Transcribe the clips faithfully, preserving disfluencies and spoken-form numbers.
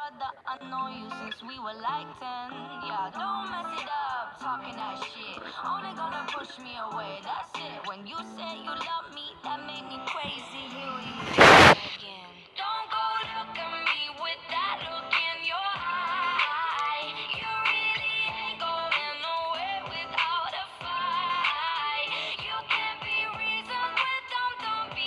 brother, I know you since we were like ten. Yeah, don't mess it up, talking that shit. Only gonna push me away, that's it. When you say you love me, that made me crazy. Here we go again. Don't go look at me with that look in your eye. You really ain't going nowhere without a fight. You can't be reasoned with them, don't be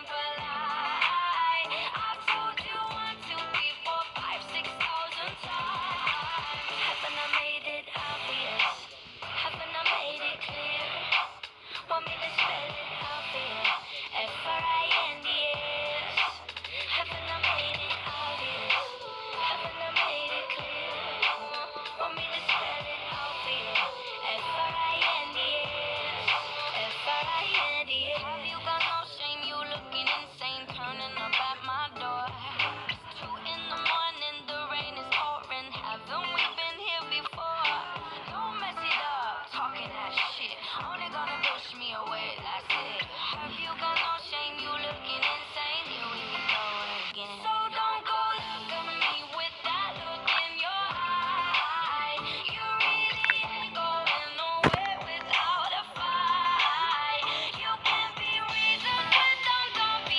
impolite. I've told you one, two, three, four, five, six thousand times. Haven't I made it obvious? Haven't I made it clear? Want me to spell it out for you? F R I N D S. Haven't I made it obvious? Haven't I made it clear? Want me to spell it out for you? F R I N D S. F R I N D S. Have you got no shame? You looking insane, turning up at my door. It's two in the morning, the rain is pouring. Haven't we been here before? Don't mess it up, talking that shit. Only gonna push me away, that's it. Have you got no shame? You looking insane. Here we go again. So don't go look at me with that look in your eye. You really ain't going nowhere without a fight. You can't be reasoned with them, don't be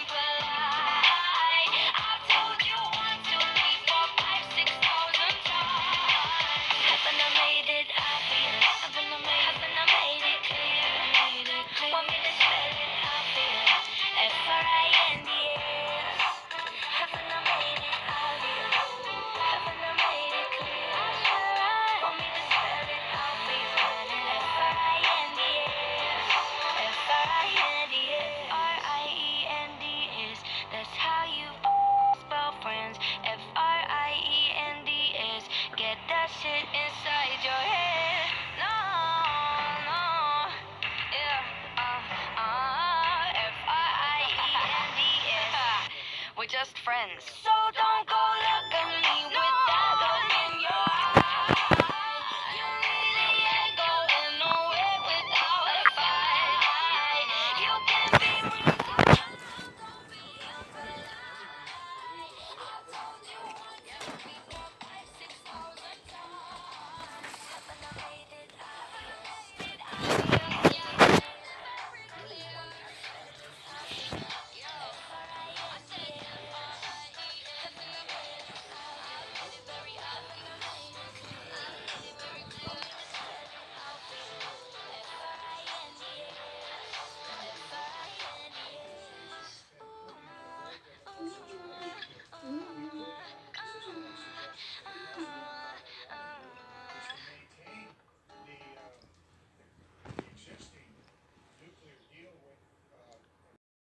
impolite. I've told you one, two, three, four, five, six thousand times. Haven't I made it obvious? Haven't I made, haven't I made it clear? Want me to spell it out for you? F R I N D S. Haven't I made it obvious? Haven't I made it clear? Want me to spell it out for you? F R I N D S. F R I N D S. R I E N D S. That's how you spell friends. F R I E N D S. Get that shit inside your head. No, no. Yeah, uh, uh, F R I E N D S. We're just friends. So don't go look at